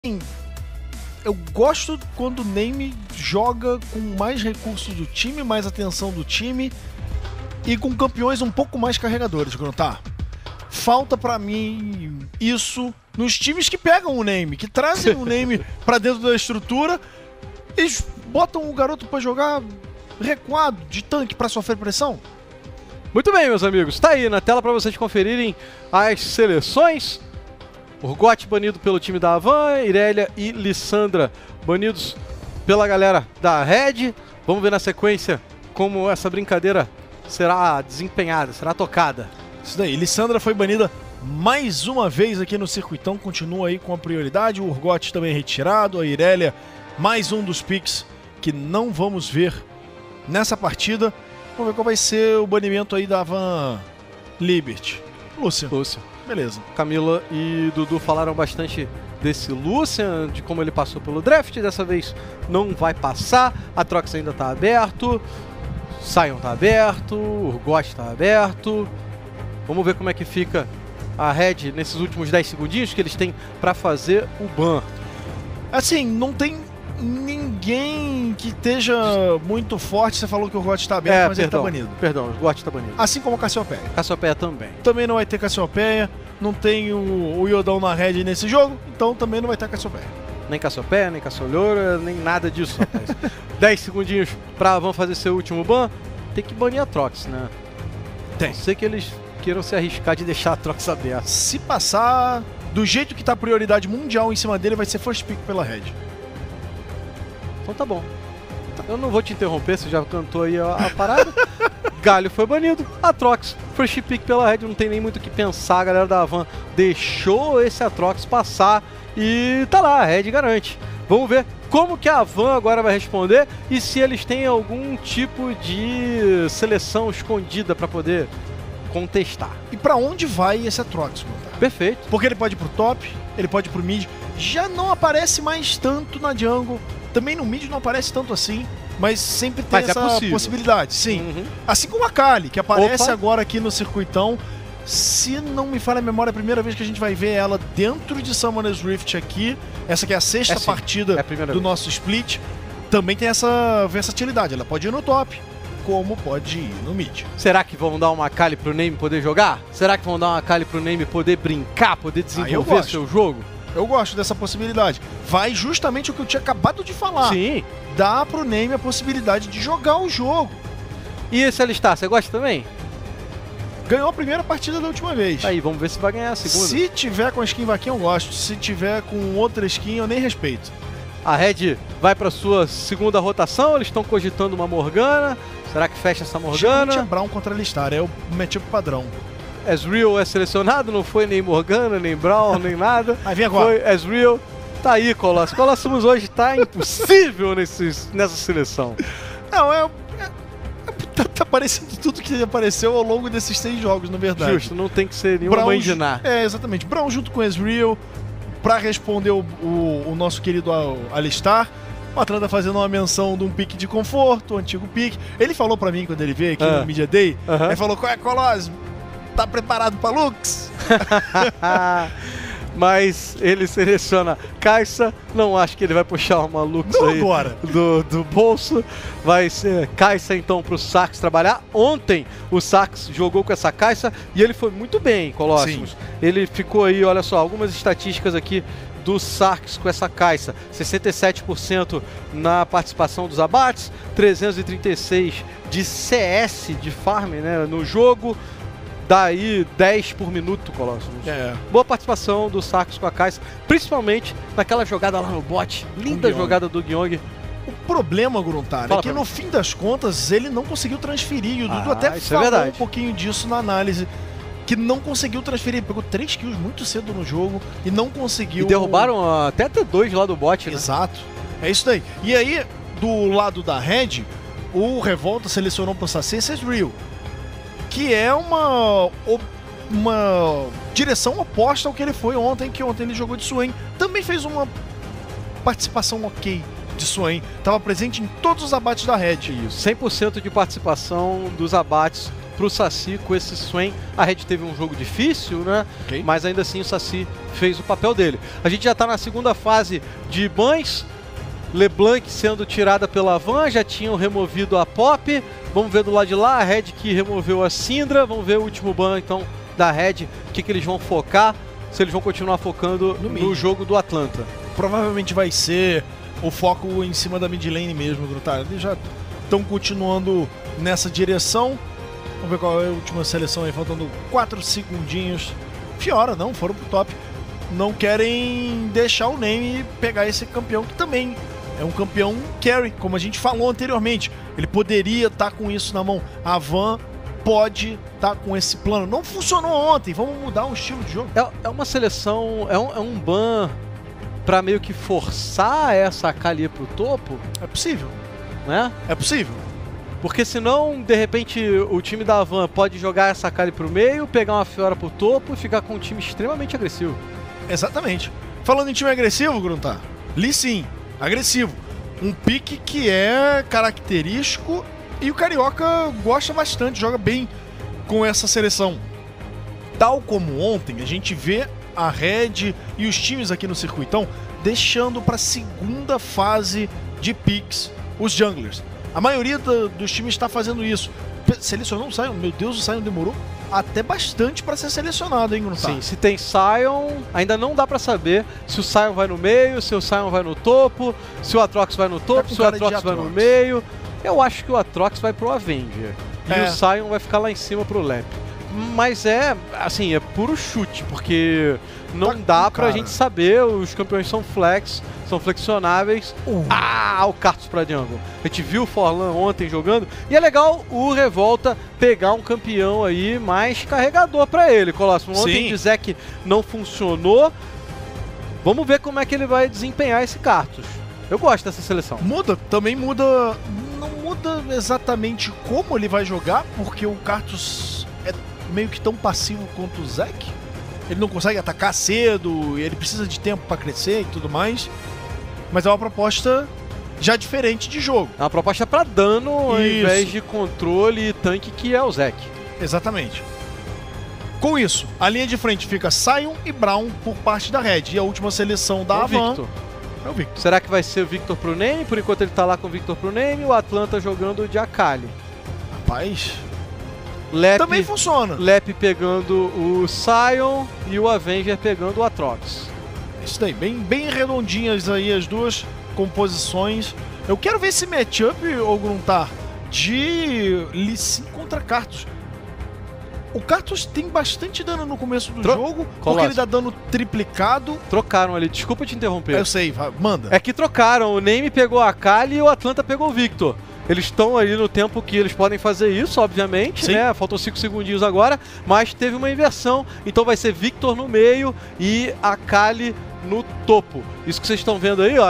Eu gosto quando o Name joga com mais recursos do time, mais atenção do time e com campeões um pouco mais carregadores, Gruntar. Falta pra mim isso nos times que pegam o Name, que trazem o Name pra dentro da estrutura. Eles botam o garoto pra jogar recuado, de tanque, pra sofrer pressão. Muito bem, meus amigos. Tá aí na tela pra vocês conferirem as seleções. Urgot banido pelo time da Avan, Irelia e Lissandra banidos pela galera da Red. Vamos ver na sequência como essa brincadeira será desempenhada, será tocada. Isso daí, Lissandra foi banida mais uma vez aqui no circuitão, continua aí com a prioridade. O Urgot também retirado, a Irelia, mais um dos picks que não vamos ver nessa partida. Vamos ver qual vai ser o banimento aí da Avan Liberty. Lúcio. Beleza. Camila e Dudu falaram bastante desse Lucian, de como ele passou pelo draft. Dessa vez não vai passar. Atrox ainda tá aberto. Sion tá aberto. Urgot tá aberto. Vamos ver como é que fica a Red nesses últimos 10 segundinhos que eles têm pra fazer o ban. Assim, não tem ninguém que esteja muito forte. Você falou que o Urgot tá aberto, mas ele tá banido. Perdão, o Urgot tá banido. Assim como o Cassiopeia. Cassiopeia também. Também não vai ter Cassiopeia. Não tem o Yodão na Red nesse jogo, então também não vai ter Cassiopeia. Nem Cassiopeia, nem Cassiolhora, nem nada disso, rapaz. 10 segundinhos pra Avan fazer seu último ban. Tem que banir a Atrox, né? Tem. Não sei que eles queiram se arriscar de deixar a Atrox aberta. Se passar do jeito que tá a prioridade mundial em cima dele, vai ser first pick pela Red. Então tá bom. Eu não vou te interromper, você já cantou aí a parada. Galio foi banido, Atrox, first pick pela Red, não tem nem muito o que pensar, a galera da Avan deixou esse Atrox passar e tá lá, a Red garante. Vamos ver como que a Avan agora vai responder e se eles têm algum tipo de seleção escondida pra poder contestar. E pra onde vai esse Atrox, Gruntar? Perfeito. Porque ele pode ir pro top, ele pode ir pro mid, já não aparece mais tanto na jungle, também no mid não aparece tanto assim, mas sempre tem essa possibilidade, sim. Assim como a Kali, que aparece agora aqui no circuitão. Se não me falha a memória, é a primeira vez que a gente vai ver ela dentro de Summoner's Rift aqui. Essa aqui é a sexta partida do nosso split. Também tem essa versatilidade, ela pode ir no top, como pode ir no mid. Será que vão dar uma Kali pro Name poder jogar? Será que vão dar uma Kali pro Name poder brincar, poder desenvolver seu jogo? Eu gosto dessa possibilidade. Vai justamente o que eu tinha acabado de falar. Sim. Dá pro Name a possibilidade de jogar o jogo. E esse Alistar, você gosta também? Ganhou a primeira partida da última vez. Aí, vamos ver se vai ganhar a segunda. Se tiver com a skin vaquinha, eu gosto. Se tiver com outra skin, eu nem respeito. A Red vai pra sua segunda rotação, eles estão cogitando uma Morgana. Será que fecha essa Morgana? Chama Brown contra Alistar, é o matchup padrão. Ezreal é selecionado, não foi nem Morgana, nem Brown, nem nada. Aí vem agora. Foi Ezreal. Tá aí, Colossus. Colossus hoje tá impossível nessa seleção. Não, tá aparecendo tudo que apareceu ao longo desses 6 jogos, na verdade. Justo, não tem que ser nenhuma mãe de Ná. É, exatamente. Brown junto com Ezreal pra responder o nosso querido Alistar. O Atlanta fazendo uma menção de um pique de conforto, o antigo pique. Ele falou pra mim quando ele veio aqui no Media Day, ele falou, qual é, Colossus? Tá preparado pra Lux? Mas ele seleciona Kai'Sa, não acho que ele vai puxar uma Lux aí do bolso. Vai ser Kai'Sa então pro Sax trabalhar. Ontem o Sax jogou com essa Kai'Sa e ele foi muito bem, Colossus. Ele ficou aí, olha só, algumas estatísticas aqui do Sax com essa Kai'Sa. 67% na participação dos abates, 336 de CS de farm, né, no jogo. Daí 10 por minuto, Colossus. Boa participação do Sax com a Kai'Sa, principalmente naquela jogada lá no bot. Linda jogada do Gyong. O problema, Gruntar, é que no fim das contas ele não conseguiu transferir. E o Dudu até falou um pouquinho disso na análise. Que não conseguiu transferir. Ele pegou 3 kills muito cedo no jogo e não conseguiu... E derrubaram até T2 lá do bot, né? Exato. É isso daí. E aí, do lado da Red, o Revolta selecionou pro Saci Ezreal, que é uma direção oposta ao que ele foi ontem, que ontem ele jogou de Swain. Também fez uma participação ok de Swain. Estava presente em todos os abates da Red. Isso, 100% de participação dos abates pro Saci com esse Swain. A Red teve um jogo difícil, né? Okay. Mas ainda assim o Saci fez o papel dele. A gente já tá na segunda fase de bans. LeBlanc sendo tirada pela Van, já tinham removido a Pop. Vamos ver do lado de lá, a Red que removeu a Syndra. Vamos ver o último ban então da Red, o que eles vão focar, se eles vão continuar focando no jogo do Atlanta. Provavelmente vai ser o foco em cima da mid lane mesmo, Gruntar. Eles já estão continuando nessa direção. Vamos ver qual é a última seleção aí, faltando 4 segundinhos. Fiora, não, foram pro top. Não querem deixar o Name pegar esse campeão que também é um campeão carry, como a gente falou anteriormente. Ele poderia estar com isso na mão. A Van pode estar com esse plano. Não funcionou ontem, vamos mudar o estilo de jogo. É uma seleção, é um ban pra meio que forçar essa Akali pro topo? É possível. Né? É possível. Porque senão, de repente, o time da Van pode jogar essa Akali pro meio, pegar uma Fiora pro topo e ficar com um time extremamente agressivo. Exatamente. Falando em time agressivo, Gruntar, Lee Sin, agressivo. Um pique que é característico e o Carioca gosta bastante, joga bem com essa seleção. Tal como ontem, a gente vê a Red e os times aqui no circuitão deixando para a segunda fase de picks os junglers. A maioria dos times está fazendo isso. Selecionou o Sion, meu Deus, o Sion demorou até bastante para ser selecionado, hein, Gruntar? Sim, se tem Sion, ainda não dá para saber se o Sion vai no meio, se o Sion vai no topo, se o Atrox vai no topo, se o Atrox vai no meio. Eu acho que o Atrox vai pro Avenger e o Sion vai ficar lá em cima pro Lep. Mas é, assim, é puro chute, porque não dá pra gente saber, os campeões são flex, são flexionáveis. O Karthus pra jungle. A gente viu o Forlan ontem jogando, e é legal o Revolta pegar um campeão aí mais carregador pra ele, Colossus. Ontem de Zac não funcionou, vamos ver como é que ele vai desempenhar esse Karthus. Eu gosto dessa seleção. Muda, também muda, não muda exatamente como ele vai jogar, porque o Karthus é meio que tão passivo quanto o Zac. Ele não consegue atacar cedo, ele precisa de tempo para crescer e tudo mais. Mas é uma proposta já diferente de jogo. É uma proposta para dano ao invés de controle e tanque, que é o Zac. Exatamente. Com isso, a linha de frente fica Sion e Braum por parte da Red. E a última seleção da Avan é o Victor. Será que vai ser o Victor pro Name? Por enquanto ele tá lá com o Victor pro Name, o Atlanta jogando de Akali. Rapaz... Lep, também funciona. Lep pegando o Sion e o Avenger pegando o Atrox. Isso daí, bem redondinhas aí as duas composições. Eu quero ver esse matchup, ô Gruntar, de Lee Sin contra Karthus. O Karthus tem bastante dano no começo do jogo, porque ele dá dano triplicado. Trocaram ali, desculpa te interromper. Eu sei, manda. É que trocaram, o Name pegou a Akali e o Atlanta pegou o Victor. Eles estão ali no tempo que eles podem fazer isso, obviamente, né? Faltam 5 segundinhos agora, mas teve uma inversão, então vai ser Victor no meio e Akali no topo. Isso que vocês estão vendo aí, ó,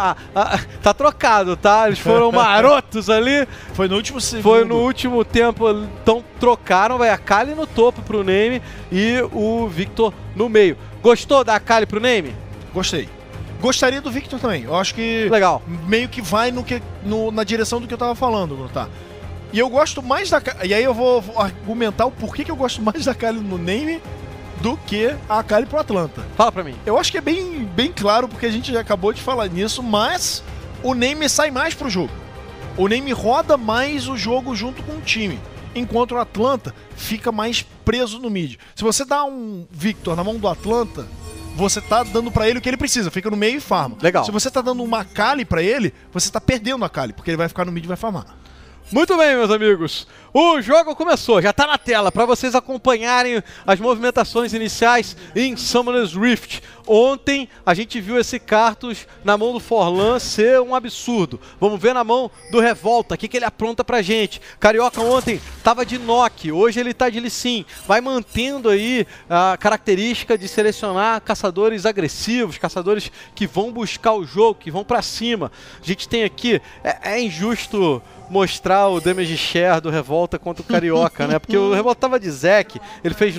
tá trocado, tá? Eles foram marotos ali. Foi no último segundo. Foi no último tempo, então trocaram, vai a Akali no topo pro Name e o Victor no meio. Gostou da Akali pro Name? Gostei. Gostaria do Victor também. Eu acho que legal. Meio que vai na direção do que eu tava falando, tá? E eu gosto mais da... E aí eu vou argumentar o porquê que eu gosto mais da Akali no Name do que a Akali pro Atlanta. Fala pra mim. Eu acho que é bem claro, porque a gente já acabou de falar nisso, mas o Name sai mais pro jogo. O Name roda mais o jogo junto com o time, enquanto o Atlanta fica mais preso no mid. Se você dá um Victor na mão do Atlanta, você tá dando pra ele o que ele precisa, fica no meio e farma. Legal. Se você tá dando uma Akali pra ele, você tá perdendo a Akali, porque ele vai ficar no mid e vai farmar. Muito bem, meus amigos. O jogo começou, já tá na tela para vocês acompanharem as movimentações iniciais em Summoner's Rift. Ontem a gente viu esse Karthus na mão do Forlan ser um absurdo. Vamos ver na mão do Revolta, o que ele apronta pra gente. Carioca ontem tava de Nock, hoje ele tá de Lee Sin. Vai mantendo aí a característica de selecionar caçadores agressivos, caçadores que vão buscar o jogo, que vão pra cima. A gente tem aqui, é injusto mostrar mostrar o damage share do Revolta contra o Carioca, né? Porque o Revolta tava de Zek, ele fez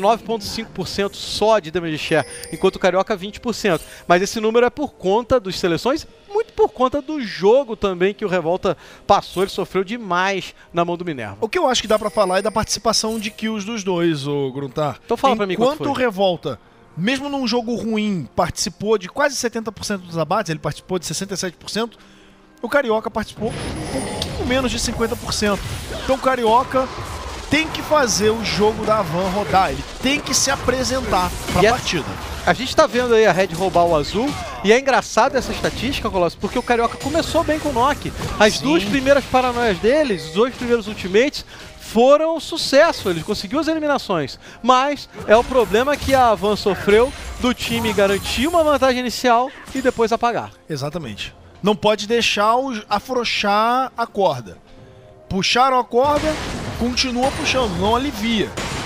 9,5% só de damage share, enquanto o Carioca 20%. Mas esse número é por conta dos seleções, muito por conta do jogo também que o Revolta passou, ele sofreu demais na mão do Minerva. O que eu acho que dá pra falar é da participação de kills dos dois, ô Gruntar. Então fala pra mim quanto foi. Enquanto o Revolta, mesmo num jogo ruim, participou de quase 70% dos abates, ele participou de 67%, o Carioca participou um pouquinho menos de 50%. Então o Carioca tem que fazer o jogo da Havan rodar, ele tem que se apresentar pra partida. A gente tá vendo aí a Red roubar o azul, e é engraçado essa estatística, Colosso, porque o Carioca começou bem com o Nock. As duas primeiras paranoias deles, os dois primeiros ultimates, foram um sucesso, ele conseguiu as eliminações. Mas é o problema que a Havan sofreu do time garantir uma vantagem inicial e depois apagar. Exatamente. Não pode deixar afrouxar a corda. Puxaram a corda, continua puxando, não alivia.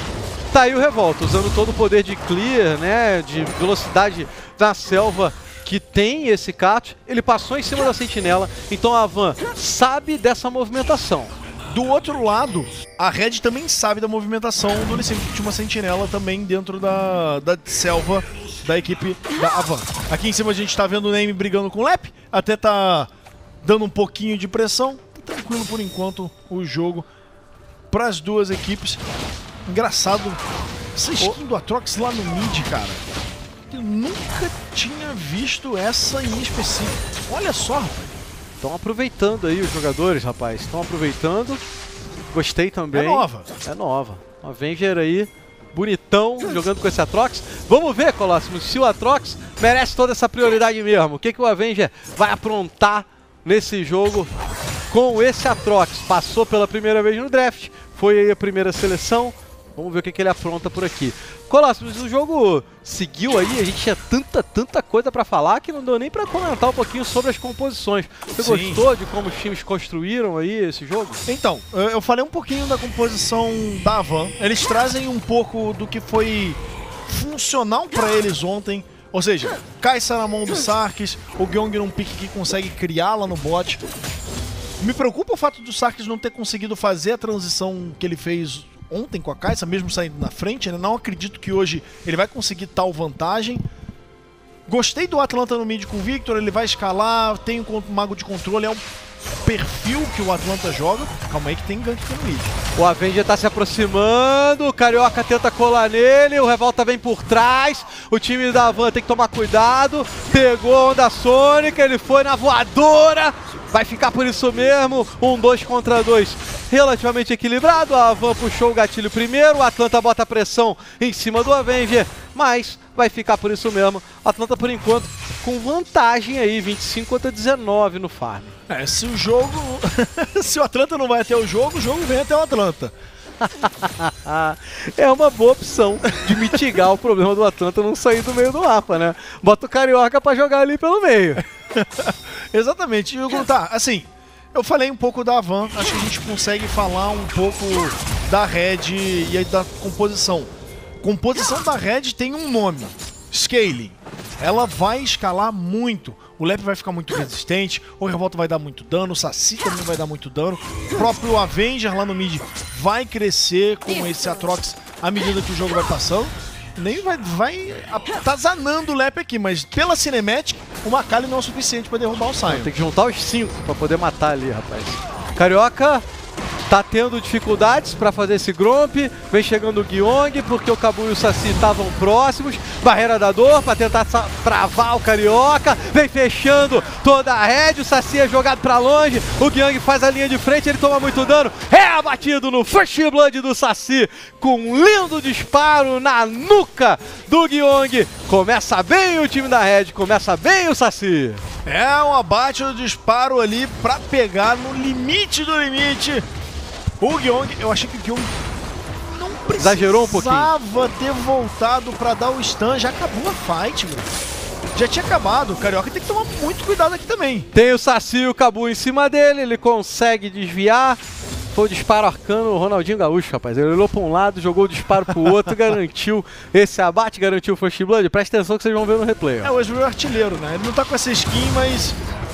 Tá aí o Revolta, usando todo o poder de clear, né, de velocidade da selva que tem esse cat, ele passou em cima da sentinela, então a Havan sabe dessa movimentação. Do outro lado, a Red também sabe da movimentação do Lee Sin, que tinha uma sentinela também dentro da selva da equipe da Havan. Aqui em cima a gente tá vendo o Name brigando com o Lep, até tá dando um pouquinho de pressão. Tá tranquilo por enquanto o jogo para as duas equipes. Engraçado, essa skin do Atrox lá no mid, cara. Eu nunca tinha visto essa em específico. Olha só, rapaz. Estão aproveitando aí os jogadores, rapaz. Estão aproveitando. Gostei também. É nova. É nova. Um Avenger aí, bonitão, jogando com esse Atrox. Vamos ver, Colossus, se o Atrox merece toda essa prioridade mesmo. O que o Avenger vai aprontar nesse jogo com esse Atrox? Passou pela primeira vez no draft, foi aí a primeira seleção. Vamos ver o que ele apronta por aqui. Colossus, o jogo seguiu aí, a gente tinha tanta coisa pra falar que não deu nem pra comentar um pouquinho sobre as composições. Você gostou de como os times construíram aí esse jogo? Então, eu falei um pouquinho da composição da Havan. Eles trazem um pouco do que foi funcional pra eles ontem. Ou seja, Kai'Sa na mão do Sarkis, o Gyong num pique que consegue criar lá no bot. Me preocupa o fato do Sarkis não ter conseguido fazer a transição que ele fez ontem com a Kai'Sa, mesmo saindo na frente, né? Não acredito que hoje ele vai conseguir tal vantagem. Gostei do Atlanta no mid com o Victor, ele vai escalar, tem um mago de controle, é um perfil que o Atlanta joga. Calma aí que tem gank no mid. O Avenger tá se aproximando, o Carioca tenta colar nele, o Revolta vem por trás, o time da Havan tem que tomar cuidado, pegou a onda Sônica, ele foi na voadora, vai ficar por isso mesmo, 1-2 contra 2, relativamente equilibrado, a Havan puxou o gatilho primeiro, o Atlanta bota a pressão em cima do Avenger, mas vai ficar por isso mesmo, Atlanta por enquanto com vantagem aí, 25 contra 19 no farm. Se o jogo, se o Atlanta não vai até o jogo vem até o Atlanta. É uma boa opção de mitigar o problema do Atlanta não sair do meio do mapa, né? Bota o Carioca pra jogar ali pelo meio. Exatamente. E tá, assim, eu falei um pouco da Havan, acho que a gente consegue falar um pouco da Red e da composição. Composição da Red tem um nome, Scaling. Ela vai escalar muito. O Lep vai ficar muito resistente, o Revolta vai dar muito dano, o Saci também vai dar muito dano. O próprio Avenger lá no mid vai crescer com esse Atrox à medida que o jogo vai passando. Nem vai atazanando o Lep aqui, mas pela Cinematic, uma Kali não é o suficiente para derrubar o Sion. Tem que juntar os 5 para poder matar ali, rapaz. Carioca tá tendo dificuldades para fazer esse Gromp, vem chegando o Gyong, porque o Cabu e o Saci estavam próximos, barreira da dor para tentar travar o Carioca, vem fechando toda a Red, o Saci é jogado para longe, o Gyong faz a linha de frente, ele toma muito dano, é abatido no First Blood do Saci, com um lindo disparo na nuca do Gyong. Começa bem o time da Red, começa bem o Saci. É um abate no disparo ali para pegar no limite do limite. O Gyong, eu achei que o Gyong não exagerou um pouquinho. Precisava ter voltado pra dar o stun, já acabou a fight, mano. Já tinha acabado, o Carioca tem que tomar muito cuidado aqui também. Tem o Saci e o Cabu em cima dele, ele consegue desviar. Foi o disparo arcano, o Ronaldinho Gaúcho, rapaz. Ele olhou pra um lado, jogou o disparo pro outro, garantiu esse abate, garantiu o First Blood. Presta atenção que vocês vão ver no replay. Ó. É, o Esbrio é artilheiro, né? Ele não tá com essa skin, mas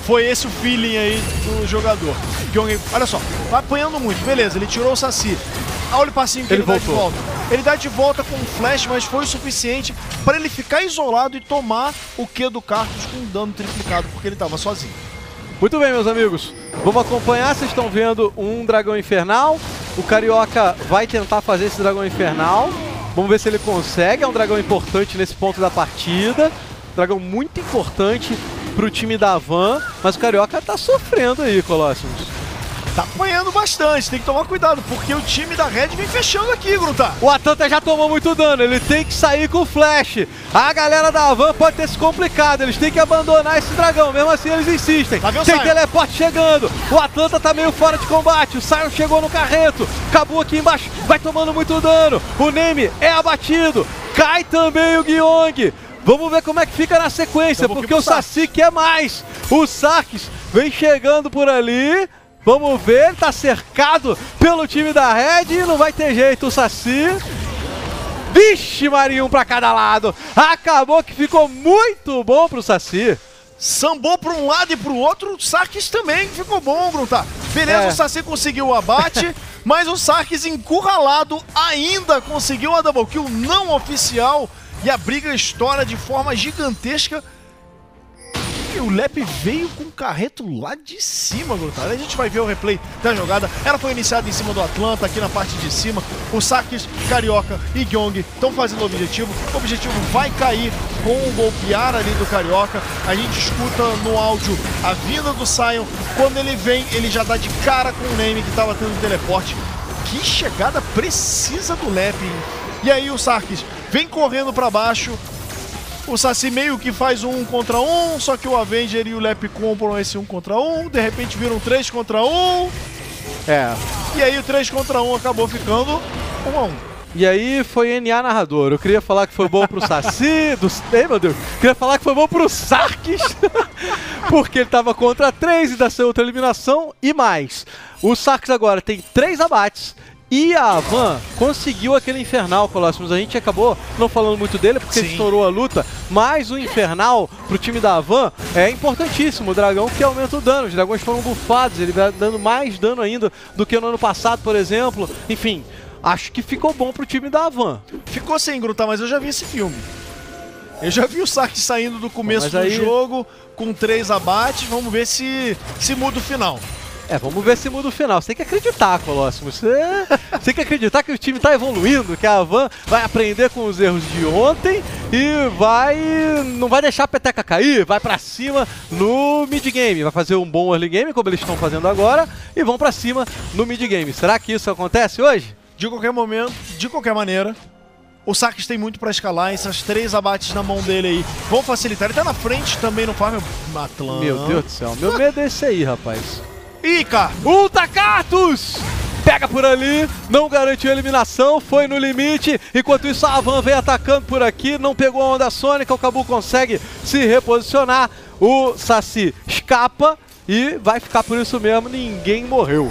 Foi esse o feeling aí do jogador. Olha só, tá apanhando muito, beleza, ele tirou o Saci. Olha o passinho que ele dá de volta. Ele dá de volta com um flash, mas foi o suficiente para ele ficar isolado e tomar o Q do Cartus com um dano triplicado, porque ele estava sozinho. Muito bem, meus amigos. Vamos acompanhar, vocês estão vendo um dragão infernal. O Carioca vai tentar fazer esse dragão infernal. Vamos ver se ele consegue. É um dragão importante nesse ponto da partida. Dragão muito importante pro time da Van. Mas o Carioca tá sofrendo aí, Colossus. Tá apanhando bastante, tem que tomar cuidado, porque o time da Red vem fechando aqui, Gruntar. O Atlanta já tomou muito dano, ele tem que sair com o flash. A galera da Van pode ter se complicado, eles têm que abandonar esse dragão, mesmo assim eles insistem. Tem teleporte chegando, o Atlanta tá meio fora de combate, o Sion chegou no carreto, acabou aqui embaixo, vai tomando muito dano. O Name é abatido, cai também o Gyong. Vamos ver como é que fica na sequência, porque o Saci quer mais. O Sarkis vem chegando por ali. Vamos ver, ele tá cercado pelo time da Red e não vai ter jeito o Saci. Vixe, Marinho, um pra cada lado. Acabou que ficou muito bom pro Saci. Sambou pra um lado e pro outro, o Sarkis também ficou bom, Gruntar. Beleza, o Saci conseguiu o abate, mas o Sarkis encurralado ainda conseguiu a double kill não oficial. E a briga estoura de forma gigantesca. E o Lep veio com o carreto lá de cima, Gruntar. A gente vai ver o replay da jogada. Ela foi iniciada em cima do Atlanta, aqui na parte de cima. O Sarkis, Carioca e Gyong estão fazendo o objetivo. O objetivo vai cair com o golpear ali do Carioca. A gente escuta no áudio a vinda do Sion. Quando ele vem, ele já dá de cara com o Name, que estava tendo teleporte. Que chegada precisa do Lep, hein? E aí o Sarkis vem correndo para baixo. O Saci meio que faz um contra um, só que o Avenger e o Lep compram esse 1 contra 1, de repente viram 3 contra 1. E aí o 3 contra 1 acabou ficando 1 a 1. E aí foi NA narrador. Eu queria falar que foi bom pro Saci, Ei, meu Deus. Queria falar que foi bom pro Sarkis, porque ele tava contra 3 e dá sua outra eliminação e mais. O Sarkis agora tem 3 abates. E a Van conseguiu aquele Infernal, Colossus. A gente acabou não falando muito dele porque ele estourou a luta, mas o Infernal pro time da Van é importantíssimo. O dragão que aumenta o dano, os dragões foram bufados, ele vai dando mais dano ainda do que no ano passado, por exemplo. Enfim, acho que ficou bom pro time da Van. Ficou sem, Gruntar, mas eu já vi esse filme. Eu já vi o Sarkis saindo do começo do jogo com 3 abates, vamos ver se muda o final. Vamos ver se muda o final. Você tem que acreditar, Colossus. Você tem que acreditar que o time está evoluindo, que a Van vai aprender com os erros de ontem e não vai deixar a peteca cair, vai pra cima no mid-game. Vai fazer um bom early game, como eles estão fazendo agora, e vão pra cima no mid-game. Será que isso acontece hoje? De qualquer momento, de qualquer maneira, o Sarkis tem muito pra escalar, essas 3 abates na mão dele aí vão facilitar. Ele tá na frente também no farm Atlanta. Meu Deus do céu, meu medo é esse aí, rapaz. Ih, cara! Ulta Cartus! Pega por ali, não garantiu a eliminação, foi no limite. Enquanto isso, a Van vem atacando por aqui, não pegou a onda sônica, o Cabu consegue se reposicionar. O Saci escapa e vai ficar por isso mesmo, ninguém morreu.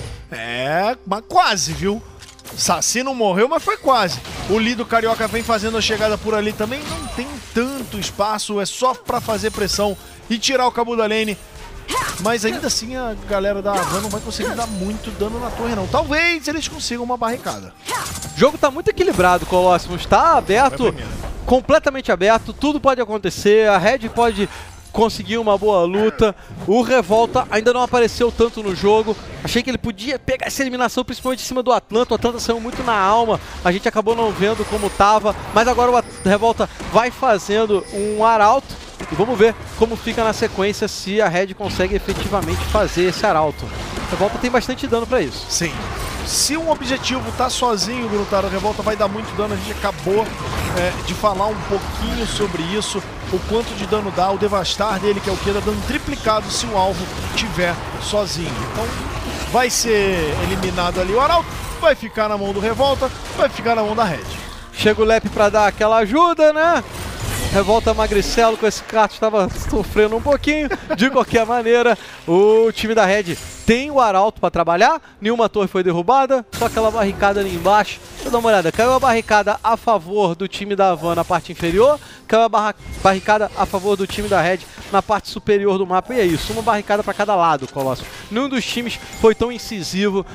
Mas quase, viu? Saci não morreu, mas foi quase. O Lido Carioca vem fazendo a chegada por ali também, não tem tanto espaço, é só pra fazer pressão e tirar o Cabu da lane. Mas ainda assim a galera da Van não vai conseguir dar muito dano na torre não. Talvez eles consigam uma barricada. O jogo tá muito equilibrado, Colossus. Tá aberto, completamente aberto. Tudo pode acontecer. A Red pode conseguir uma boa luta. O Revolta ainda não apareceu tanto no jogo. Achei que ele podia pegar essa eliminação, principalmente em cima do Atlanta. O Atlanta saiu muito na alma. A gente acabou não vendo como tava. Mas agora o Revolta vai fazendo um arauto. E vamos ver como fica na sequência se a Red consegue efetivamente fazer esse arauto. A Revolta tem bastante dano pra isso. Sim. Se um objetivo tá sozinho, Gruntar, a Revolta vai dar muito dano. A gente acabou de falar um pouquinho sobre isso. O quanto de dano dá, o devastar dele, que é o que dá dano triplicado se o alvo tiver sozinho. Então vai ser eliminado ali o arauto, vai ficar na mão do Revolta, vai ficar na mão da Red. Chega o Lep pra dar aquela ajuda, né? Revolta Magricelo com esse Cartus estava sofrendo um pouquinho. De qualquer maneira, o time da Red tem o Arauto para trabalhar, nenhuma torre foi derrubada, só aquela barricada ali embaixo. Deixa eu dar uma olhada, caiu a barricada a favor do time da Havan na parte inferior, caiu a barricada a favor do time da Red na parte superior do mapa, e é isso, uma barricada para cada lado, Colossus. Nenhum dos times foi tão incisivo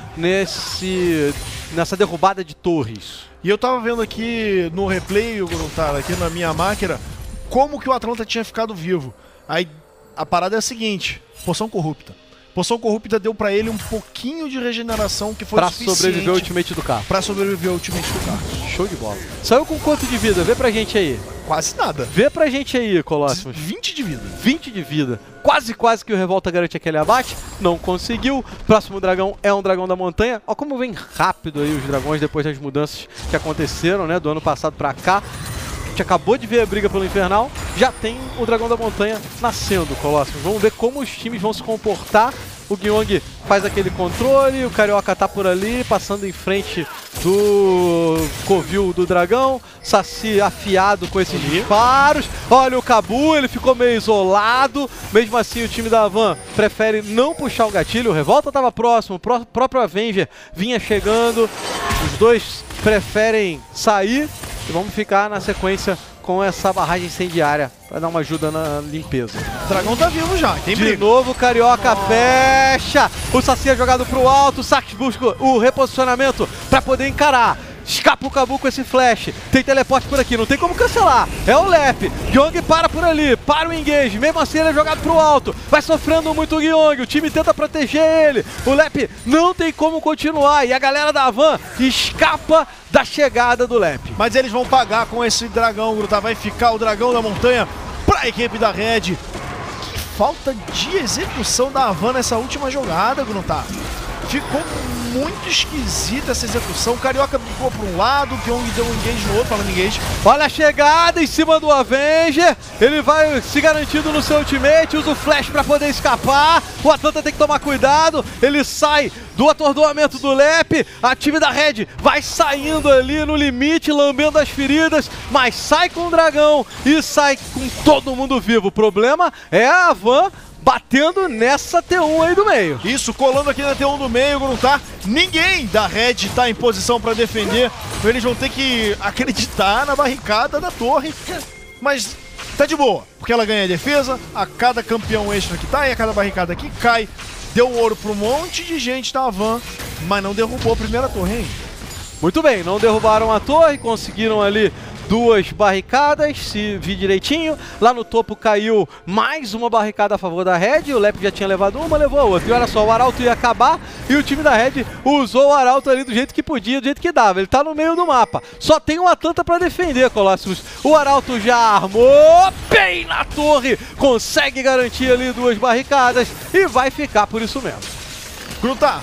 nessa derrubada de torres. E eu tava vendo aqui no replay, Gruntar, aqui na minha máquina, como que o Atlanta tinha ficado vivo. Aí a parada é a seguinte, poção corrupta. Poção corrupta deu pra ele um pouquinho de regeneração que foi suficiente. Pra sobreviver ao ultimate do carro. Pra sobreviver ao ultimate do carro. Show de bola. Saiu com quanto de vida? Vê pra gente aí. Quase nada. Vê pra gente aí, Colossus. 20 de vida. 20 de vida. Quase que o Revolta garante aquele abate. Não conseguiu. Próximo dragão é um dragão da montanha. Ó como vem rápido aí os dragões depois das mudanças que aconteceram, né? Do ano passado pra cá. A gente acabou de ver a briga pelo Infernal. Já tem o dragão da montanha nascendo, Colossus. Vamos ver como os times vão se comportar. O Gyong faz aquele controle, o Carioca tá por ali, passando em frente do covil do dragão. Saci afiado com esses disparos. Olha o Cabu, ele ficou meio isolado. Mesmo assim, o time da Havan prefere não puxar o gatilho. O Revolta tava próximo, o próprio Avenger vinha chegando. Os dois preferem sair e vamos ficar na sequência com essa barragem incendiária para dar uma ajuda na limpeza. O dragão tá vivo já, tem briga. De novo o Carioca fecha. O Saci é jogado pro alto. O Sax busca o reposicionamento para poder encarar. Escapa o Cabu com esse flash. Tem teleporte por aqui, não tem como cancelar. É o Lep. Gyong para por ali. Para o engage. Mesmo assim ele é jogado pro alto. Vai sofrendo muito o Gyong. O time tenta proteger ele. O Lep não tem como continuar. E a galera da Havan escapa da chegada do Lep. Mas eles vão pagar com esse dragão, Grutar. Vai ficar o dragão da montanha para a equipe da Red. Que falta de execução da Havan nessa última jogada, Grutar. Ficou muito esquisita essa execução. O Carioca ficou para um lado, o Gyong deu um engage no outro, falando engage. Olha a chegada em cima do Avenger. Ele vai se garantindo no seu ultimate, usa o flash para poder escapar. O Atlanta tem que tomar cuidado. Ele sai do atordoamento do Lep. A time da Red vai saindo ali no limite, lambendo as feridas, mas sai com o dragão e sai com todo mundo vivo. O problema é a Havan batendo nessa T1 aí do meio. Isso, colando aqui na T1 do meio, Gruntar. Ninguém da Red tá em posição para defender. Eles vão ter que acreditar na barricada da torre. Mas tá de boa, porque ela ganha a defesa a cada campeão extra que tá e a cada barricada que cai. Deu ouro para um monte de gente da Havan, mas não derrubou a primeira torre, hein? Muito bem, não derrubaram a torre, conseguiram ali duas barricadas, se vi direitinho. Lá no topo caiu mais uma barricada a favor da Red. O Lep já tinha levado uma, levou a outra. E olha só, o Arauto ia acabar e o time da Red usou o Arauto ali do jeito que podia, do jeito que dava. Ele tá no meio do mapa. Só tem um Atlanta pra defender, Colossus. O Arauto já armou bem na torre. Consegue garantir ali duas barricadas e vai ficar por isso mesmo. Gruntar,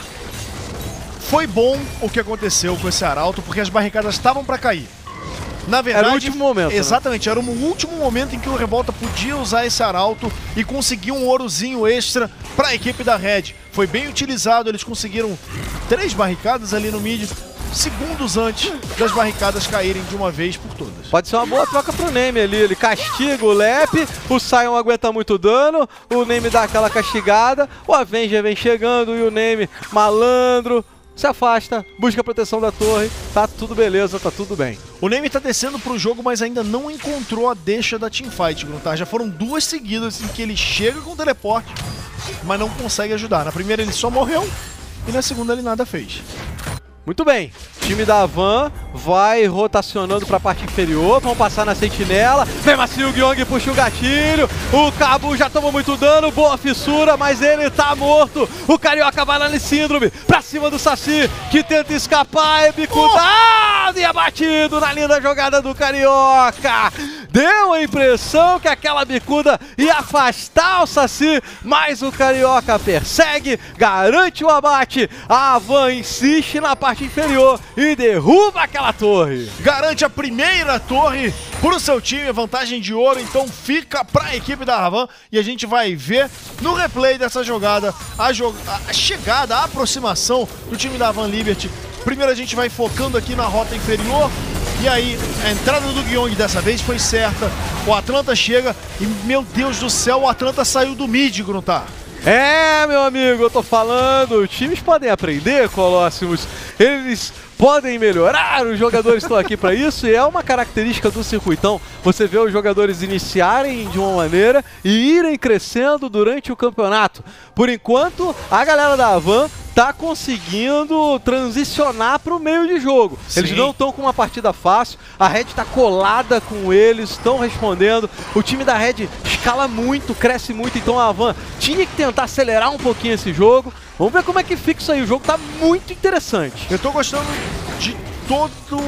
foi bom o que aconteceu com esse Arauto, porque as barricadas estavam pra cair. Na verdade, era o último momento. Exatamente, né? Era o último momento em que o Revolta podia usar esse Arauto e conseguir um ourozinho extra para a equipe da Red. Foi bem utilizado, eles conseguiram 3 barricadas ali no mid, segundos antes das barricadas caírem de uma vez por todas. Pode ser uma boa troca pro Name ali, ele castiga o Lep, o Sion aguenta muito dano, o Name dá aquela castigada, o Avenger vem chegando e o Name, malandro, se afasta, busca a proteção da torre, tá tudo beleza, tá tudo bem. O Name tá descendo pro jogo, mas ainda não encontrou a deixa da teamfight, Gruntar. Já foram 2 seguidas em que ele chega com o teleporte, mas não consegue ajudar. Na primeira ele só morreu e na segunda ele nada fez. Muito bem, o time da Havan vai rotacionando para a parte inferior, vão passar na sentinela, mesmo assim o Gyong puxa o gatilho, o Cabu já tomou muito dano, boa fissura, mas ele tá morto, o Carioca vai lá no síndrome, pra cima do Saci, que tenta escapar, é bicudado e abatido na linda jogada do Carioca. Deu a impressão que aquela bicuda ia afastar o Saci, mas o Carioca persegue, garante o abate, a Havan insiste na parte inferior e derruba aquela torre. Garante a primeira torre pro seu time, vantagem de ouro, então fica pra equipe da Havan e a gente vai ver no replay dessa jogada a chegada, a aproximação do time da Havan Liberty. Primeiro a gente vai focando aqui na rota inferior e aí a entrada do Gyong dessa vez foi certa. O Atlanta chega e, meu Deus do céu, o Atlanta saiu do mid, Gruntar. É, meu amigo, eu tô falando, times podem aprender, Colossimos, eles podem melhorar, os jogadores estão aqui para isso e é uma característica do circuitão. Você vê os jogadores iniciarem de uma maneira e irem crescendo durante o campeonato. Por enquanto, a galera da Avan tá conseguindo transicionar para o meio de jogo. Sim. Eles não estão com uma partida fácil, a Red tá colada com eles, estão respondendo. O time da Red escala muito, cresce muito, então a Avan tinha que tentar acelerar um pouquinho esse jogo. Vamos ver como é que fica isso aí, o jogo tá muito interessante. Eu tô gostando de todo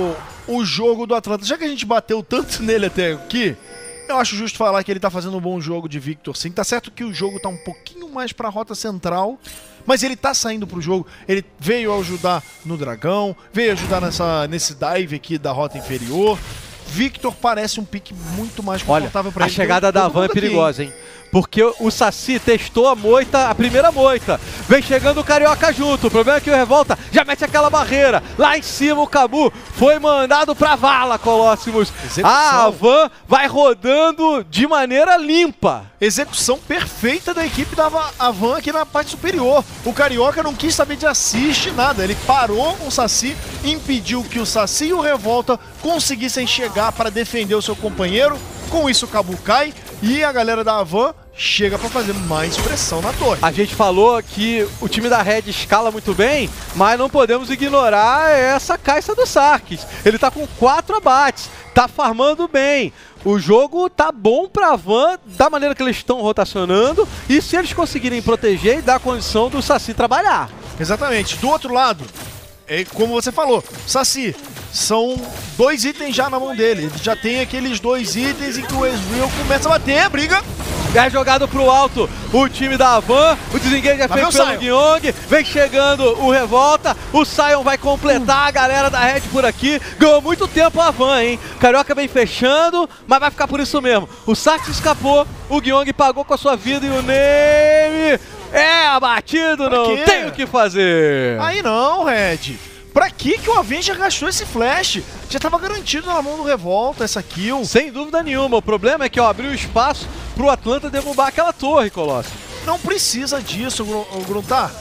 o jogo do Atlanta. Já que a gente bateu tanto nele até aqui, eu acho justo falar que ele tá fazendo um bom jogo de Victor, sim. Tá certo que o jogo tá um pouquinho mais pra rota central, mas ele tá saindo pro jogo. Ele veio ajudar no dragão, veio ajudar nesse dive aqui da rota inferior. Victor parece um pique muito mais confortável pra ele. A chegada da Avan é perigosa, hein? Porque o Saci testou a moita, a primeira moita. Vem chegando o Carioca junto. O problema é que o Revolta já mete aquela barreira. Lá em cima o Cabu foi mandado pra vala, Colossimos. A Avan vai rodando de maneira limpa. Execução perfeita da equipe da Avan aqui na parte superior. O Carioca não quis saber de assist, nada. Ele parou o Saci, impediu que o Saci e o Revolta conseguissem chegar para defender o seu companheiro. Com isso o Cabu cai e a galera da Avan chega para fazer mais pressão na torre. A gente falou que o time da Red escala muito bem, mas não podemos ignorar essa caixa do Sarkis. Ele tá com 4 abates, tá farmando bem. O jogo tá bom pra Avan, da maneira que eles estão rotacionando, e se eles conseguirem proteger e dar condição do Saci trabalhar. Exatamente. Do outro lado, como você falou, Saci, são 2 itens já na mão dele. Ele já tem aqueles 2 itens em que o Ezreal começa a bater, briga. É jogado pro alto o time da Avan, o desengage é feito pelo Gyong, vem chegando o Revolta, o Sion vai completar a galera da Red por aqui, ganhou muito tempo a Avan, hein? Carioca vem fechando, mas vai ficar por isso mesmo. O Sax escapou, o Gyong pagou com a sua vida e o Name é abatido, não tem o que fazer. Aí não, Red. Pra que o Avenger gastou esse flash? Já tava garantido na mão do Revolta essa kill. Sem dúvida nenhuma. O problema é que abriu espaço pro Atlanta derrubar aquela torre, Colossus. Não precisa disso, Gruntar.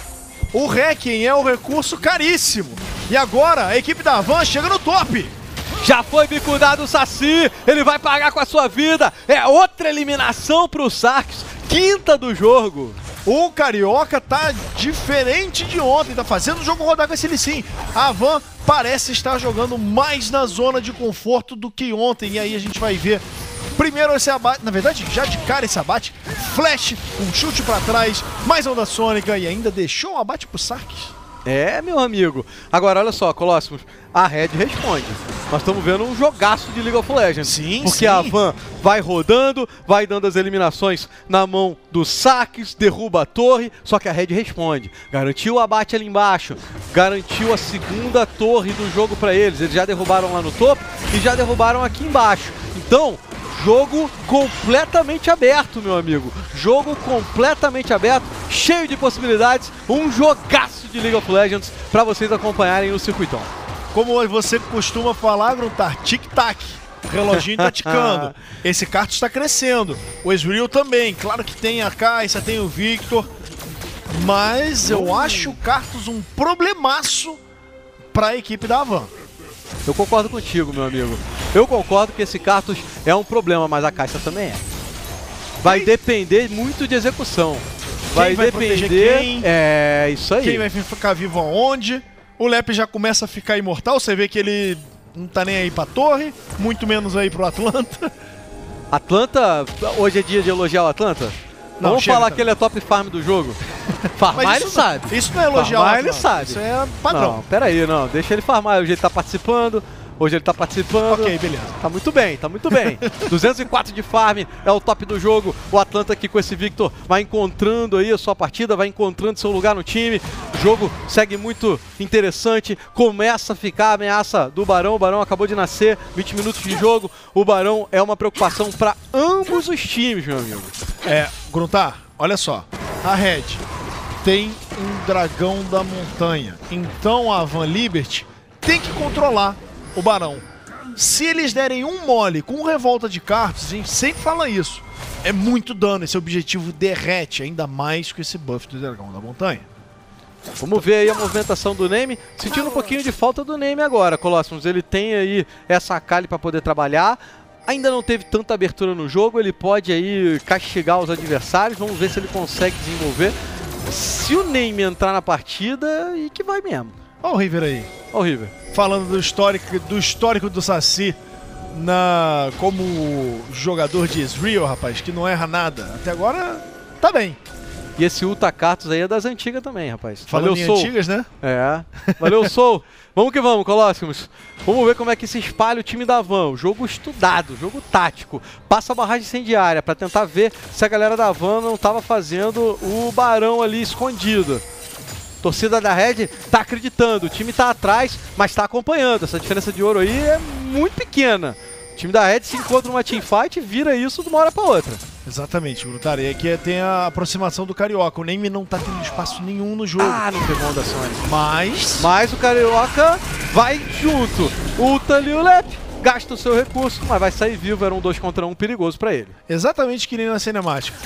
O Requiem é um recurso caríssimo. E agora a equipe da Avan chega no top. Já foi bicudado o Saci, ele vai pagar com a sua vida. É outra eliminação pro Sarkis, 5ª do jogo. O Carioca tá diferente de ontem, tá fazendo o jogo rodar com esse Lee Sin. A Avan parece estar jogando mais na zona de conforto do que ontem, e aí a gente vai ver primeiro esse abate, na verdade já de cara esse abate, flash, um chute pra trás, mais onda sônica e ainda deixou o abate pro Sarkis. É, meu amigo. Agora, olha só, Colossus, a Red responde. Nós estamos vendo um jogaço de League of Legends. Sim, porque a Avan vai rodando, vai dando as eliminações na mão do Sax, derruba a torre, só que a Red responde. Garantiu o abate ali embaixo, garantiu a 2ª torre do jogo para eles. Eles já derrubaram lá no topo e já derrubaram aqui embaixo. Então, jogo completamente aberto, meu amigo. Jogo completamente aberto, cheio de possibilidades. Um jogaço de League of Legends para vocês acompanharem no circuitão. Como você costuma falar, Gruntar, tic-tac. O reloginho tá ticando. Esse Karthus está crescendo. O Ezreal também. Claro que tem a Kai'Sa, tem o Victor. Mas eu acho o Karthus um problemaço para a equipe da Avan. Eu concordo contigo, meu amigo. Eu concordo que esse Karthus é um problema, mas a Kai'Sa também é. Vai depender muito de execução. Vai depender... Quem? É, isso aí. Quem vai ficar vivo aonde? O Lep já começa a ficar imortal. Você vê que ele não tá nem aí pra torre, muito menos aí pro Atlanta. Atlanta? Hoje é dia de elogiar o Atlanta? Não, vamos falar que ele é top farm do jogo. Farmar ele sabe. Isso não é elogiar farmar ele sabe. Isso é padrão. Não, peraí, não. Deixa ele farmar. Hoje ele tá participando. Hoje ele tá participando. Ok, beleza. Tá muito bem, tá muito bem. 204 de farm, é o top do jogo. O Atlanta aqui com esse Victor vai encontrando aí a sua partida, vai encontrando seu lugar no time. O jogo segue muito interessante. Começa a ficar a ameaça do Barão. O Barão acabou de nascer, 20 minutos de jogo. O Barão é uma preocupação para ambos os times, meu amigo. Gruntar, olha só. A Red tem um dragão da montanha. Então a Avan Liberty tem que controlar o Barão. Se eles derem um mole com revolta de Karthus, a gente sempre fala isso, é muito dano. Esse objetivo derrete ainda mais com esse buff do Dragão da Montanha. Vamos ver aí a movimentação do Name. Sentindo um pouquinho de falta do Name agora, Colossus. Ele tem aí essa Akali para poder trabalhar. Ainda não teve tanta abertura no jogo. Ele pode aí castigar os adversários. Vamos ver se ele consegue desenvolver. Se o Name entrar na partida, e que vai mesmo. Olha o River aí. Olha o River. Falando do histórico do Saci como jogador de Ezreal, rapaz, que não erra nada. Até agora, tá bem. E esse Ulta Cartus aí é das antigas também, rapaz. Falando em antigas, né? É. Valeu, Soul. Vamos que vamos, Colossus. Vamos ver como é que se espalha o time da Van. Jogo estudado, jogo tático. Passa a barragem incendiária para tentar ver se a galera da Van não estava fazendo o Barão ali escondido. Torcida da Red tá acreditando. O time tá atrás, mas tá acompanhando. Essa diferença de ouro aí é muito pequena. O time da Red se encontra numa teamfight e vira isso de uma hora para outra. Exatamente, Grutar. E aqui tem a aproximação do Carioca. O Name não tá tendo espaço nenhum no jogo. Ah, não pegou onda Sony. Mas o Carioca vai junto. Ulta ali o Lep, gasta o seu recurso, mas vai sair vivo. Era um 2 contra 1 perigoso pra ele. Exatamente que nem na cinemática.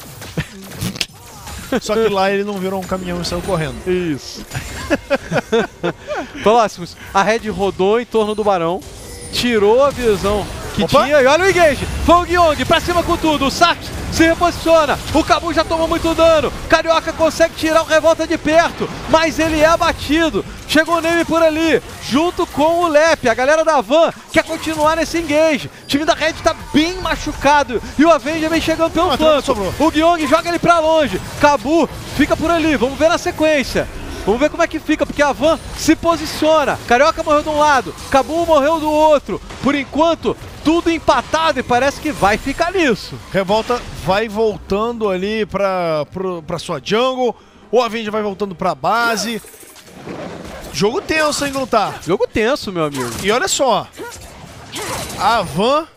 Só que lá ele não virou um caminhão e saiu correndo. Isso. Próximos. A Red rodou em torno do Barão. Tirou a visão que tinha. E olha o engage. Foi o Gyong pra cima com tudo. O Sax se reposiciona. O Cabu já tomou muito dano. Carioca consegue tirar o Revolta de perto, mas ele é abatido. Chegou o Name por ali, junto com o Lep. A galera da Van quer continuar nesse engage. O time da Red tá bem machucado. E o Avenger vem chegando pelo flanco. O Gyong joga ele pra longe. Cabu fica por ali. Vamos ver na sequência. Vamos ver como é que fica, porque a Van se posiciona. Carioca morreu de um lado, Cabu morreu do outro. Por enquanto, tudo empatado e parece que vai ficar nisso. Revolta vai voltando ali pra sua jungle. O Avenger vai voltando pra base. Jogo tenso, hein, Grutar? Jogo tenso, meu amigo. E olha só. A Van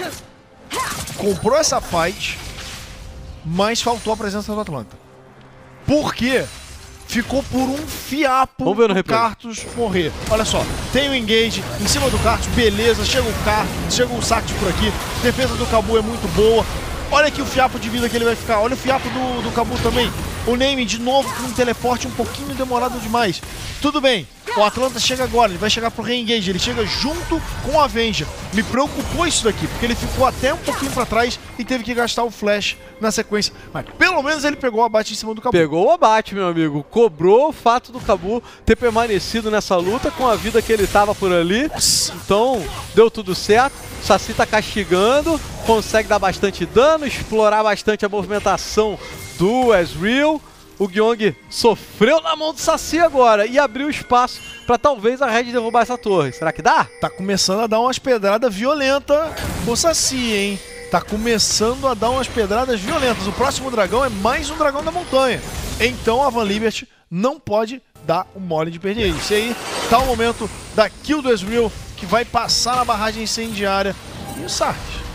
comprou essa fight, mas faltou a presença do Atlanta. Por quê? Ficou por um fiapo do Cartus morrer. Olha só, tem o engage em cima do Cartus, beleza, chega o Cartus, chega o Sax por aqui, defesa do Cabu é muito boa. Olha aqui o fiapo de vida que ele vai ficar, olha o fiapo do Cabu também. O Name de novo com um teleporte um pouquinho demorado demais. Tudo bem, o Atlanta chega agora, ele vai chegar pro re-engage, ele chega junto com o Avenger. Me preocupou isso daqui, porque ele ficou até um pouquinho pra trás e teve que gastar o flash na sequência. Mas pelo menos ele pegou o abate em cima do Cabu. Pegou o abate, meu amigo. Cobrou o fato do Cabu ter permanecido nessa luta com a vida que ele tava por ali. Então, deu tudo certo. O Saci tá castigando, consegue dar bastante dano, explorar bastante a movimentação do Ezreal. O Gyong sofreu na mão do Saci agora e abriu espaço para talvez a Red derrubar essa torre. Será que dá? Tá começando a dar umas pedradas violentas o Saci, hein? Tá começando a dar umas pedradas violentas. O próximo dragão é mais um dragão da montanha. Então a Van Liberty não pode dar um mole de perder isso. E aí tá o momento da kill do Ezreal, que vai passar na barragem incendiária. E o Sark.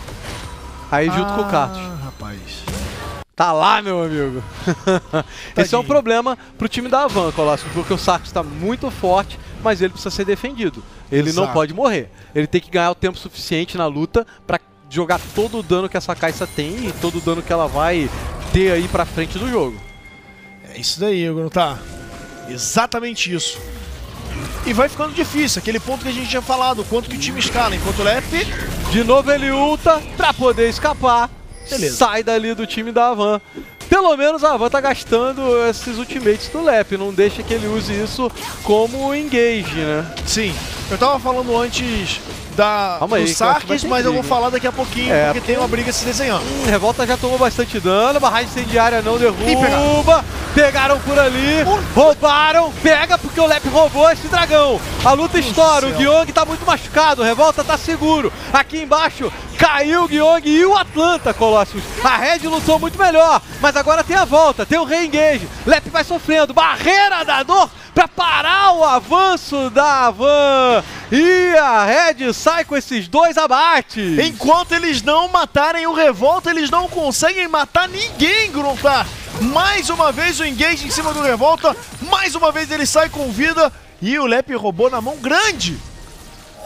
Aí junto com o Cartus. Rapaz. Tá lá, meu amigo. Esse é um problema pro time da Van, Colossus, porque o Sark está muito forte, mas ele precisa ser defendido. Ele não pode morrer. Ele tem que ganhar o tempo suficiente na luta para jogar todo o dano que essa Kai'Sa tem e todo o dano que ela vai ter aí pra frente do jogo. É isso daí, Grutar. Exatamente isso. E vai ficando difícil, aquele ponto que a gente tinha falado, quanto que o time escala, enquanto o Lep... De novo ele ulta pra poder escapar. Beleza. Sai dali do time da Van. Pelo menos a Van tá gastando esses ultimates do Lep, não deixa que ele use isso como engage, né? Sim, eu tava falando antes do Sarkis, mas eu vou falar daqui a pouquinho, porque tem uma briga se desenhando. Revolta já tomou bastante dano, barragem incendiária não derruba. Pegaram por ali, roubaram, pega porque o Lep roubou esse dragão. A luta estoura, o Gyong tá muito machucado, Revolta tá seguro. Aqui embaixo caiu o Gyong e o Atlanta, Colossus. A Red lutou muito melhor, mas agora tem a volta, tem o re-engage. Lep vai sofrendo, barreira da dor pra parar o avanço da Van. E a Red sai com esses dois abates. Enquanto eles não matarem o Revolta, eles não conseguem matar ninguém, Gruntar. Mais uma vez o engage em cima do Revolta, mais uma vez ele sai com vida e o Lep roubou na mão grande.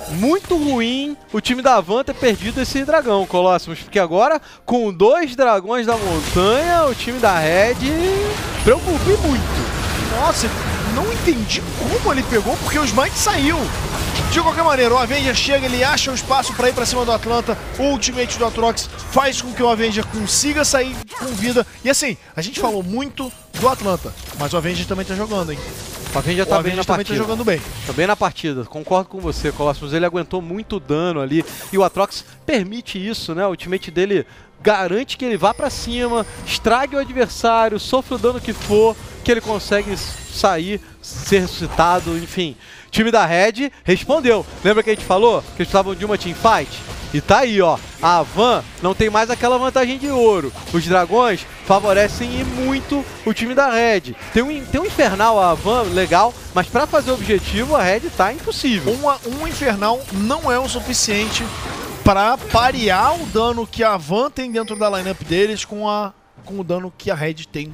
muito ruim o time da Van ter perdido esse dragão, Colossus, porque agora, com 2 dragões da montanha, o time da Red preocupa muito. Nossa, não entendi como ele pegou, porque o Smite saiu. De qualquer maneira, o Avenger chega, ele acha o espaço para ir para cima do Atlanta. O ultimate do Atrox faz com que o Avenger consiga sair com vida. E assim, a gente falou muito do Atlanta, mas o Avenger também tá jogando, hein? O Avenger tá bem na partida. Tá jogando bem. Tá bem na partida, concordo com você, Colossus. Ele aguentou muito dano ali e o Atrox permite isso, né? O ultimate dele garante que ele vá pra cima, estrague o adversário, sofra o dano que for, que ele consegue sair, ser ressuscitado, enfim. O time da Red respondeu. Lembra que a gente falou que eles precisavam de uma teamfight? E tá aí, ó. A Van não tem mais aquela vantagem de ouro. Os dragões favorecem muito o time da Red. Tem um Infernal, a Van, legal, mas pra fazer o objetivo, a Red tá impossível. Um Infernal não é o suficiente para parear o dano que a Van tem dentro da lineup deles com o dano que a Red tem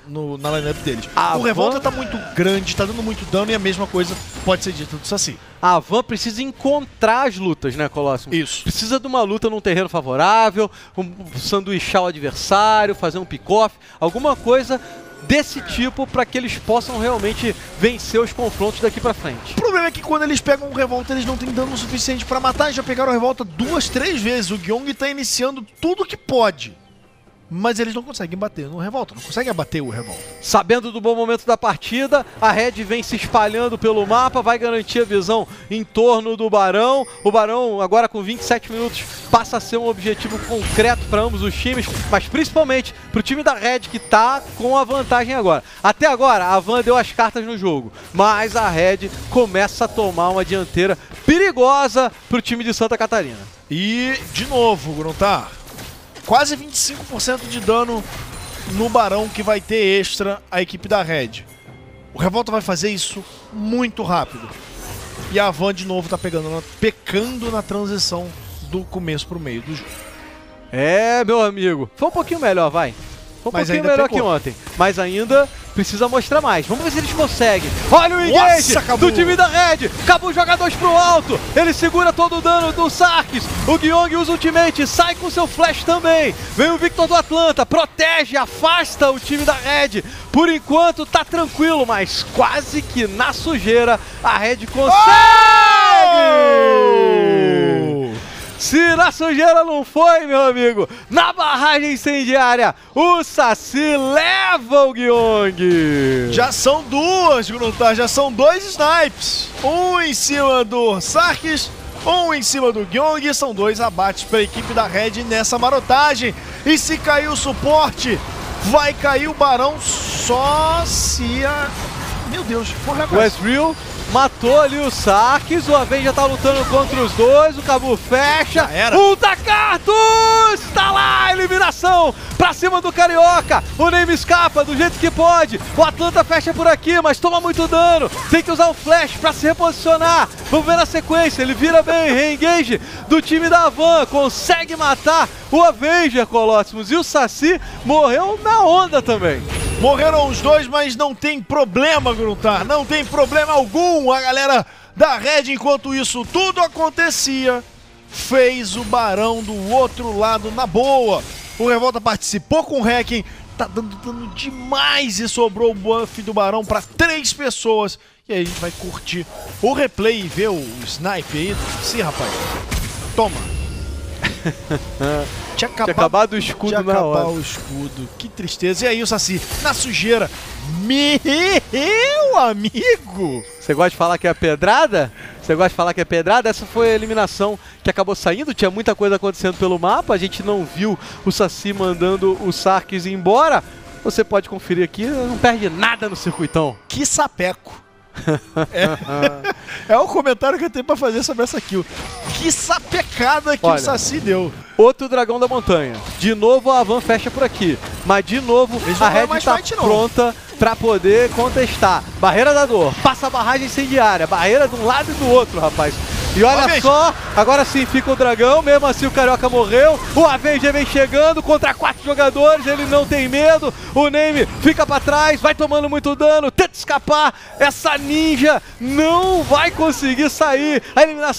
na lineup deles. O Revolta tá muito grande, tá dando muito dano e a mesma coisa pode ser dita do Saci. A Van precisa encontrar as lutas, né, Colossus? Isso. Precisa de uma luta num terreno favorável, sanduichar o adversário, fazer um pick-off, alguma coisa desse tipo para que eles possam realmente vencer os confrontos daqui pra frente. O problema é que quando eles pegam o Revolta, eles não têm dano suficiente para matar. Já pegaram o Revolta 2, 3 vezes. O Gyong tá iniciando tudo que pode. Mas eles não conseguem bater no Revolta, não conseguem abater o Revolta. Sabendo do bom momento da partida, a Red vem se espalhando pelo mapa, vai garantir a visão em torno do Barão. O Barão, agora com 27 minutos, passa a ser um objetivo concreto para ambos os times, mas principalmente para o time da Red, que está com a vantagem agora. Até agora, a Van deu as cartas no jogo, mas a Red começa a tomar uma dianteira perigosa para o time de Santa Catarina. E, de novo, Gruntar, quase 25% de dano no Barão que vai ter extra a equipe da Red. O Revolta vai fazer isso muito rápido. E a Van de novo tá pecando na transição do começo pro meio do jogo. É, meu amigo. Foi um pouquinho melhor, vai. Foi um pouquinho melhor que ontem. Mas ainda precisa mostrar mais. Vamos ver se eles conseguem. Olha o engage do time da Red. Cabu joga 2 pro alto. Ele segura todo o dano do Sarkis. O Gyong usa o ultimate. Sai com seu flash também. Vem o Victor do Atlanta. Protege, afasta o time da Red. Por enquanto tá tranquilo, mas quase que na sujeira a Red consegue! Se na sujeira não foi, meu amigo, na barragem incendiária, o Saci leva o Gyong. Já são 2, Gruntar, já são 2 snipes. Um em cima do Sarkis, um em cima do Gyong. São 2 abates para a equipe da Red nessa marotagem. E se cair o suporte, vai cair o Barão só se a... Meu Deus, corre agora. O Ezreal matou ali o Sarkis, o Avenger tá lutando contra os dois, o Cabu fecha, o Takartus tá lá, eliminação pra cima do Carioca, o Name escapa do jeito que pode, o Atlanta fecha por aqui, mas toma muito dano, tem que usar o flash pra se reposicionar, vamos ver na sequência, ele vira bem, re-engage do time da Van, consegue matar o Avenger, Colossus, e o Saci morreu na onda também. Morreram os dois, mas não tem problema, Gruntar. Não tem problema algum. A galera da Red, enquanto isso tudo acontecia, fez o Barão do outro lado na boa. O Revolta participou com o hacking. Tá dando dano demais e sobrou o buff do Barão para 3 pessoas. E aí a gente vai curtir o replay e ver o snipe aí. Sim, rapaz. Toma. Tinha acabado o escudo na hora. O escudo, que tristeza. E aí o Saci, na sujeira, meu amigo! Você gosta de falar que é pedrada? Você gosta de falar que é pedrada? Essa foi a eliminação que acabou saindo, tinha muita coisa acontecendo pelo mapa, a gente não viu o Saci mandando o Sarkis embora. Você pode conferir aqui, não perde nada no circuitão. Que sapeco! É o comentário que eu tenho pra fazer sobre essa kill. Que sapecada que o Saci deu. Outro dragão da montanha. De novo a Van fecha por aqui. Mas de novo a Red tá pronta pra poder contestar. Barreira da dor. Passa a barragem incendiária. Barreira de um lado e do outro, rapaz. E olha só, agora sim fica o dragão, mesmo assim o Carioca morreu, o Avenger vem chegando contra 4 jogadores, ele não tem medo, o Name fica pra trás, vai tomando muito dano, tenta escapar, essa ninja não vai conseguir sair, a eliminação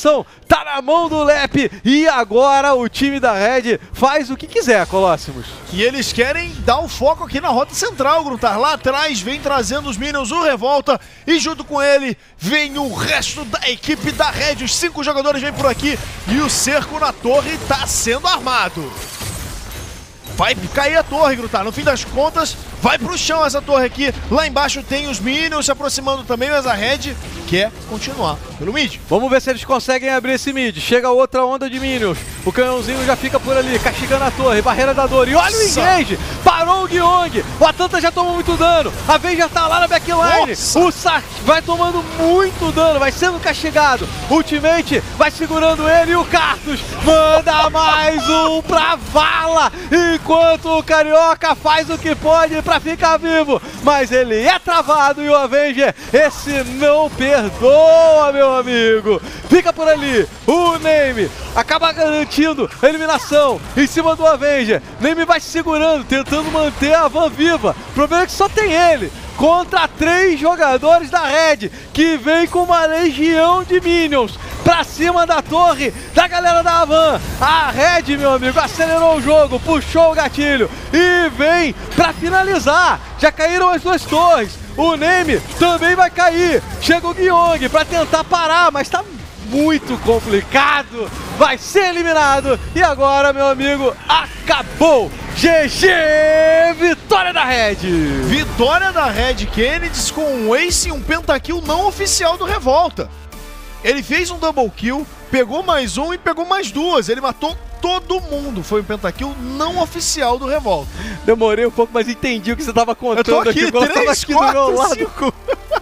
tá na mão do Lep. E agora o time da Red faz o que quiser, Colossimos. E eles querem dar o foco aqui na rota central, Gruntar. Lá atrás vem trazendo os Minions o Revolta e junto com ele vem o resto da equipe da Red. Os 5 jogadores vêm por aqui e o cerco na torre tá sendo armado. Vai cair a torre, Gruntar. No fim das contas, vai pro chão essa torre aqui. Lá embaixo tem os Minions se aproximando também, mas a Red quer continuar pelo mid. Vamos ver se eles conseguem abrir esse mid. Chega outra onda de Minions. O canhãozinho já fica por ali, castigando a torre, barreira da dor. E olha o engage! Parou o Gyeong! O Atlanta já tomou muito dano. A Vayne já tá lá na backline. Nossa. O Sark vai tomando muito dano, vai sendo castigado. Ultimate vai segurando ele e o Karthus manda mais um pra vala. Enquanto o Carioca faz o que pode pra ficar vivo. Mas ele é travado e o Avenger, esse não perdoa, meu amigo. Fica por ali. O Name acaba garantindo a eliminação em cima do Avenger. Name vai se segurando, tentando manter a Van viva. O problema é que só tem ele contra 3 jogadores da Red, que vem com uma legião de Minions pra cima da torre da galera da Havan. A Red, meu amigo, acelerou o jogo, puxou o gatilho e vem pra finalizar. Já caíram as 2 torres. O Name também vai cair. Chega o Gyeong pra tentar parar, mas tá muito complicado. Vai ser eliminado. E agora, meu amigo, acabou. GG! Vitória da Red! Vitória da Red Kennedy com um ace e um pentakill não oficial do Revolta. Ele fez um double kill, pegou mais um e pegou mais 2. Ele matou todo mundo. Foi um pentakill não oficial do Revolta. Demorei um pouco, mas entendi o que você estava contando. Eu tô aqui, 3, 4, 5.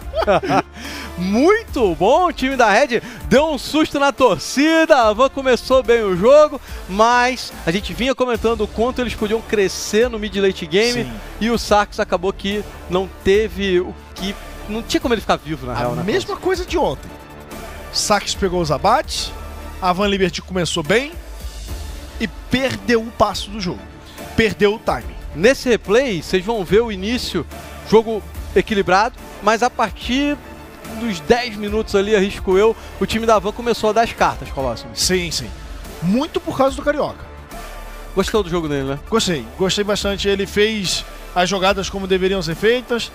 Muito bom, o time da Red deu um susto na torcida, a Havan começou bem o jogo, mas a gente vinha comentando o quanto eles podiam crescer no mid-late game. Sim. E o Sarkis acabou que não teve o que... Não tinha como ele ficar vivo, na real. A mesma coisa de ontem. Sarkis pegou os abates, a Van Liberty começou bem e perdeu o passo do jogo, perdeu o timing. Nesse replay, vocês vão ver o início, jogo equilibrado, mas a partir dos 10 minutos ali, arrisco eu, o time da Havan começou a dar as cartas, Colosimo. Sim, sim. Muito por causa do Carioca. Gostou do jogo dele, né? Gostei bastante. Ele fez as jogadas como deveriam ser feitas.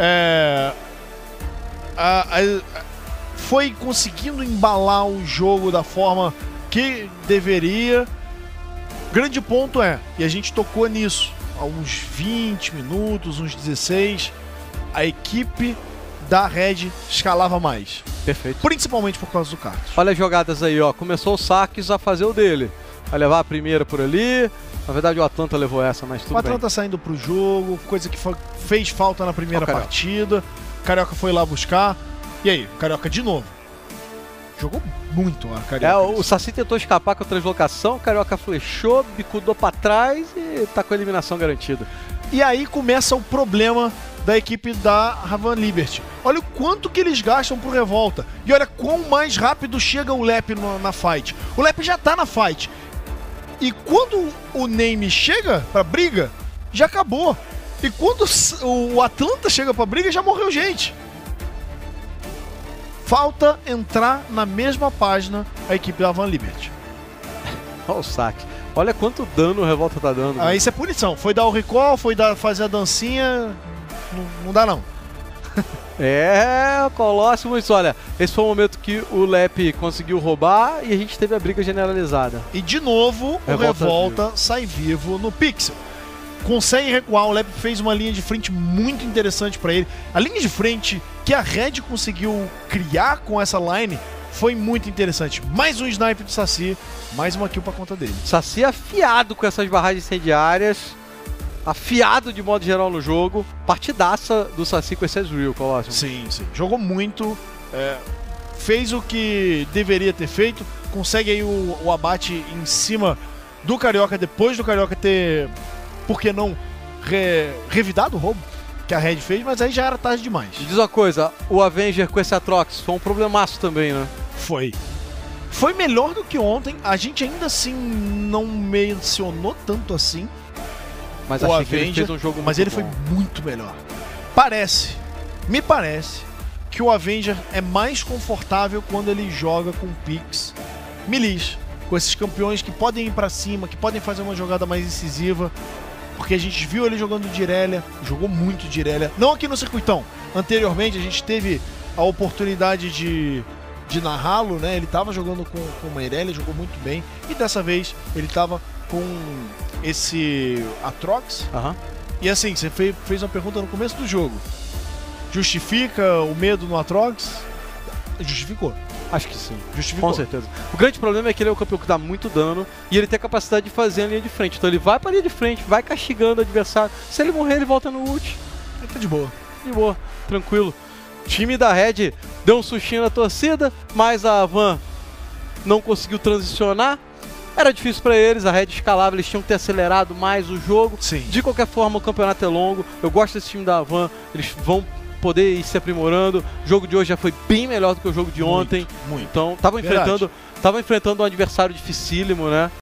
Foi conseguindo embalar o jogo da forma que deveria. Grande ponto e a gente tocou nisso há uns 20 minutos, uns 16, a equipe da Red escalava mais. Perfeito. Principalmente por causa do Karthus. Olha as jogadas aí, ó. Começou o Sarkis a fazer o dele. Vai levar a primeira por ali. Na verdade o Atlanta levou essa, mas tudo bem. O Atlanta saindo pro jogo, coisa que fez falta na primeira partida. Carioca foi lá buscar. E aí, Carioca de novo. Jogou muito a Carioca. O Saci tentou escapar com a translocação, o Carioca flechou, bicudou pra trás e tá com a eliminação garantida. E aí começa o problema da equipe da Havan Liberty. Olha o quanto que eles gastam pro Revolta. E olha quão mais rápido chega o Lep na fight. O Lep já tá na fight. E quando o Name chega pra briga, já acabou. E quando o Atlanta chega pra briga, já morreu gente. Falta entrar na mesma página a equipe da Havan Liberty. Olha o saque. Olha quanto dano o Revolta tá dando. Ah, isso é punição. Foi dar o recall, foi fazer a dancinha. Não dá não. Colossimos, olha, esse foi o momento que o Lep conseguiu roubar e a gente teve a briga generalizada. E de novo o Revolta sai vivo no Pixel. Consegue recuar, o Lep fez uma linha de frente muito interessante pra ele. A linha de frente que a Red conseguiu criar com essa line foi muito interessante. Mais um sniper do Saci, mais uma kill pra conta dele. Saci afiado com essas barragens incendiárias. Afiado de modo geral no jogo. Partidaça do Saci com esse Ezreal, Colosimo. Sim, sim. Jogou muito. Fez o que deveria ter feito. Consegue aí o abate em cima do Carioca, depois do Carioca ter, por que não, revidado o roubo que a Red fez, mas aí já era tarde demais. Me diz uma coisa, o Avenger com esse Atrox foi um problemaço também, né? Foi. Foi melhor do que ontem. A gente ainda assim não mencionou tanto assim. Mas achei que ele fez um jogo muito Mas ele foi muito melhor. Me parece que o Avenger é mais confortável quando ele joga com Pix melis, com esses campeões que podem ir pra cima, que podem fazer uma jogada mais incisiva, porque a gente viu ele jogando de Irelia, jogou muito de Irelia, não aqui no circuitão. Anteriormente a gente teve a oportunidade de narrá-lo, né? Ele estava jogando com uma Irelia, jogou muito bem, e dessa vez ele estava com esse Atrox. E assim, você fez uma pergunta no começo do jogo. Justifica o medo no Atrox? Justificou. Acho que sim. Justificou. Com certeza. O grande problema é que ele é o campeão que dá muito dano e ele tem a capacidade de fazer a linha de frente. Então ele vai pra linha de frente, vai castigando o adversário. Se ele morrer, ele volta no ult. Ele tá de boa. De boa, tranquilo. O time da Red deu um sustinho na torcida, mas a Van não conseguiu transicionar. Era difícil pra eles, a Red escalava, eles tinham que ter acelerado mais o jogo. Sim. De qualquer forma, o campeonato é longo. Eu gosto desse time da Van, eles vão poder ir se aprimorando. O jogo de hoje já foi bem melhor do que o jogo de ontem. Muito. Então, estavam enfrentando um adversário dificílimo, né?